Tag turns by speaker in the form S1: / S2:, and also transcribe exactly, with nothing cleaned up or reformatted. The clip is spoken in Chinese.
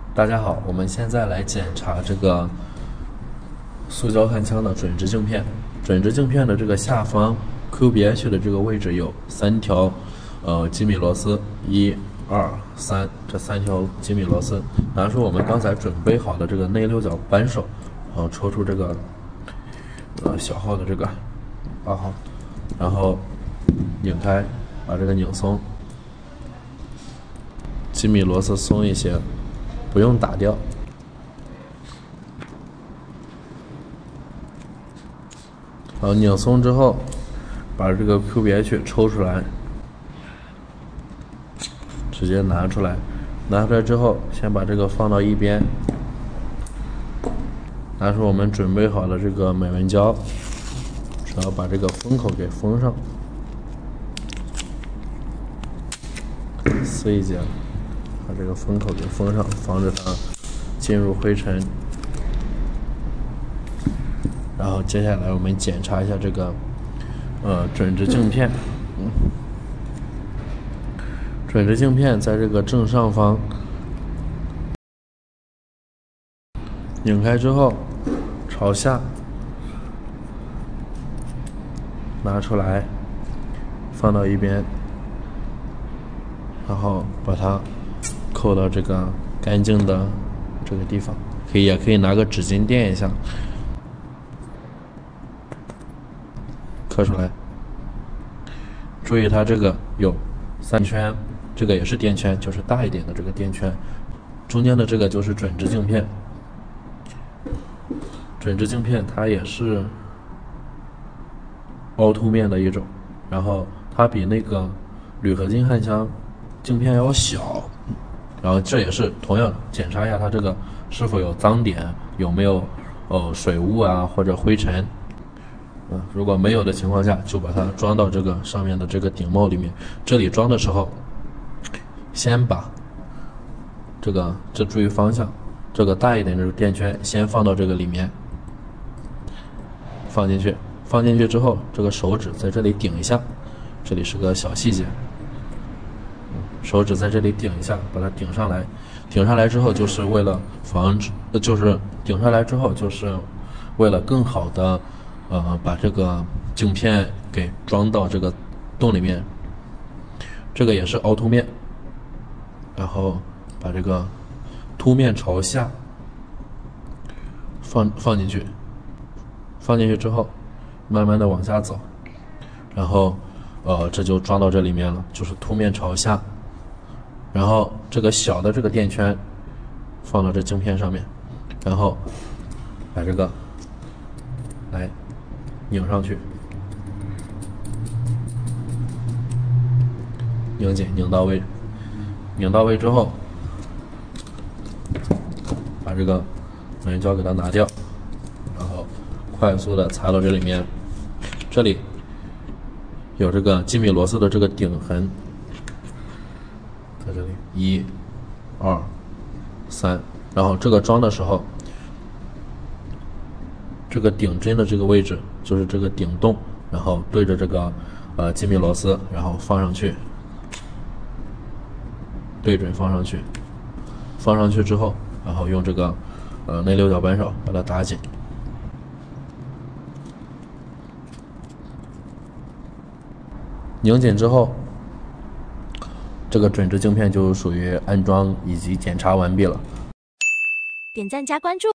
S1: 大家好，我们现在来检查这个塑胶焊枪的准直镜片。准直镜片的这个下方 Q B H 的这个位置有三条呃机米螺丝，一、二、三，这三条机米螺丝。拿出我们刚才准备好的这个内六角扳手，然后抽出这个呃小号的这个八号，然后拧开，把这个拧松，机米螺丝松一些。不用打掉，好，拧松之后，把这个 Q B H 抽出来，直接拿出来。拿出来之后，先把这个放到一边，拿出我们准备好的这个美纹胶，只要把这个封口给封上，撕一截。把这个封口给封上，防止它进入灰尘。然后接下来我们检查一下这个呃准直镜片。嗯，准直镜片在这个正上方，拧开之后朝下拿出来，放到一边，然后把它扣到这个干净的这个地方，可以也可以拿个纸巾垫一下，刻出来。注意它这个有三圈，这个也是垫圈，就是大一点的这个垫圈，中间的这个就是准直镜片。准直镜片它也是凹凸面的一种，然后它比那个铝合金焊枪镜片要小。然后这也是同样检查一下它这个是否有脏点，有没有呃水雾啊或者灰尘。嗯，如果没有的情况下，就把它装到这个上面的这个顶帽里面。这里装的时候，先把这个这注意方向，这个大一点的这个垫圈先放到这个里面，放进去。放进去之后，这个手指在这里顶一下，这里是个小细节。手指在这里顶一下，把它顶上来。顶上来之后，就是为了防止，就是顶上来之后，就是为了更好的，呃，把这个镜片给装到这个洞里面。这个也是凹凸面，然后把这个凸面朝下放放进去，放进去之后，慢慢的往下走，然后，呃，这就装到这里面了，就是凸面朝下。然后这个小的这个垫圈放到这镜片上面，然后把这个来拧上去，拧紧，拧到位，拧到位之后，把这个美纹胶给它拿掉，然后快速的擦到这里面，这里有这个机米螺丝的这个顶痕。在这里，一、二、三，然后这个装的时候，这个顶针的这个位置就是这个顶洞，然后对着这个呃机米螺丝，然后放上去，对准放上去，放上去之后，然后用这个呃内六角扳手把它打紧，拧紧之后。这个准直镜片就属于安装以及检查完毕了。
S2: 点赞加关注。